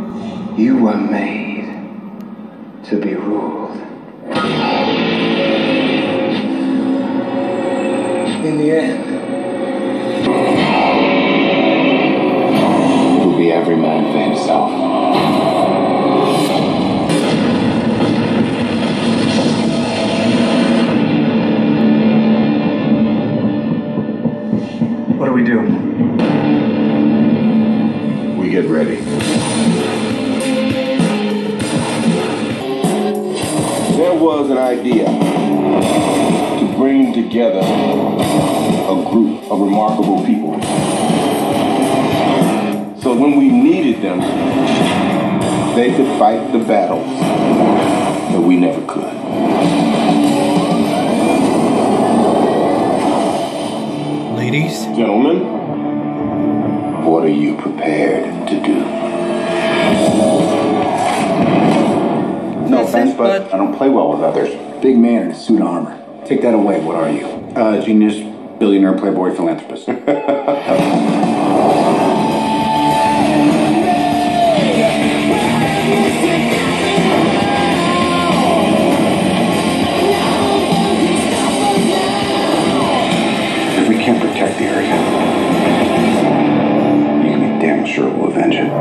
You were made to be ruled. In the end, it will be every man for himself. what do we do? We get ready. There was an idea to bring together a group of remarkable people. So when we needed them, they could fight the battles that we never could. Ladies, gentlemen, what are you prepared to do? No offense, but I don't play well with others. Big man in a suit of armor. Take that away. What are you? Genius, billionaire, playboy, philanthropist. If we can't protect the area, you can be damn sure we'll avenge it.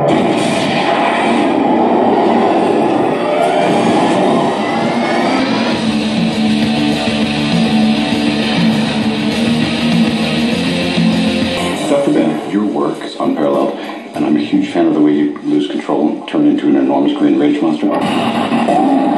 Dr. Banner, your work is unparalleled, and I'm a huge fan of the way you lose control and turn into an enormous green rage monster.